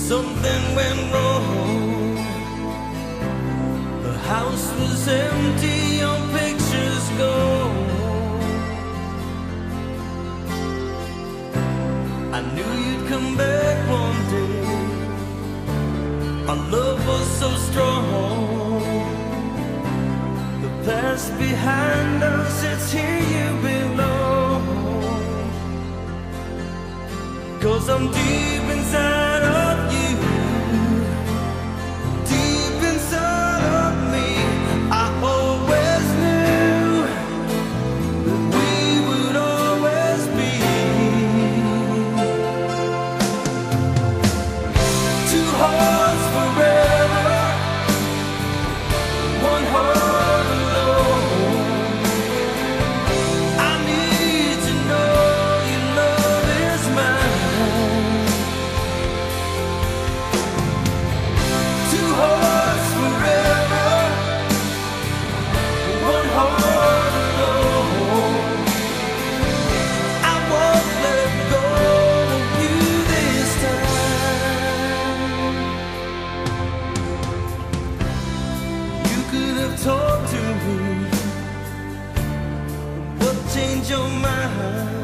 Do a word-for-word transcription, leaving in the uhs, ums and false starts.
something went wrong. The house was empty, your pictures gone. I knew you'd come back one day. Our love was so strong. The past behind us, it's here you belong. 'Cause I'm deep inside of you, deep inside of me. I always knew that we would always be two hearts forever, one heart alone. I need to know your love is mine. Two hearts forever, one heart alone. I won't let go of you this time. You could have talked to me, what changed your mind?